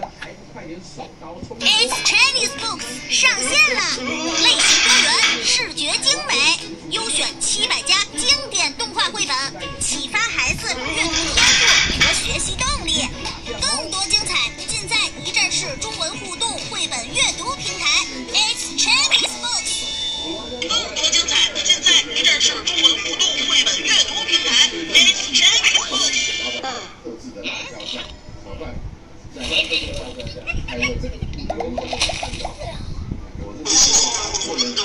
It's Chinese Books 上线了，类型多元，视觉精美，优选700家经典动画绘本，启发孩子阅读天赋和学习动力。更多精彩尽在一站式中文互动绘本阅读平台 It's Chinese Books。更多精彩尽在一站式中文互动绘本阅读平台 It's Chinese Books。 特制的辣椒酱炒饭，在这个辣椒酱，还有这个看到，我这个做人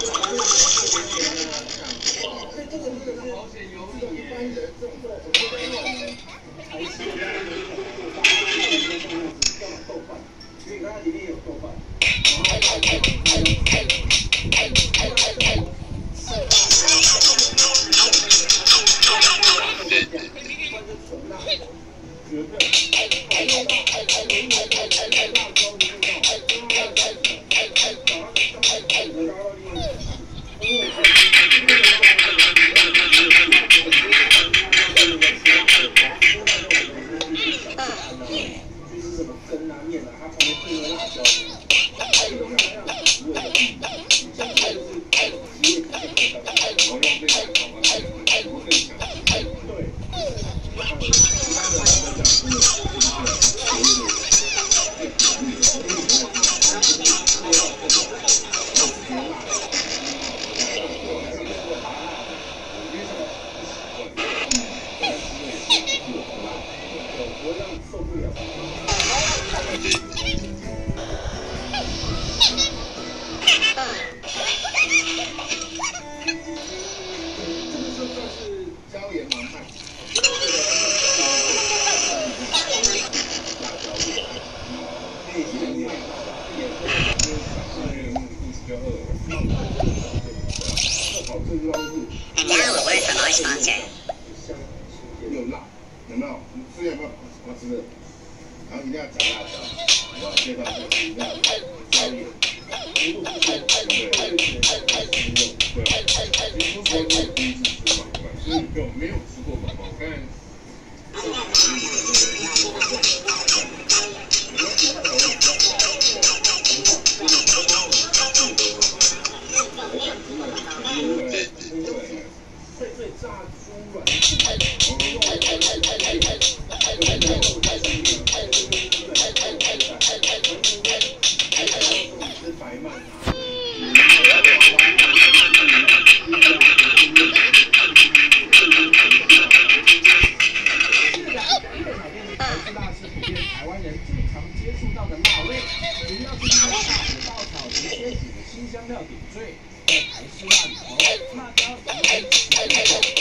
保险油一般人这种还是豆瓣，所以它里面有豆瓣，有辣，有没有？你吃有没有？我吃的。然后一定要加辣椒，我介绍一下，一定要加盐。有没有吃过宝宝？我看。炸猪软白曼台湾人最常接触到的辣味，主要是用大火爆炒及些许的辛香料点缀，在台式辣里头，辣椒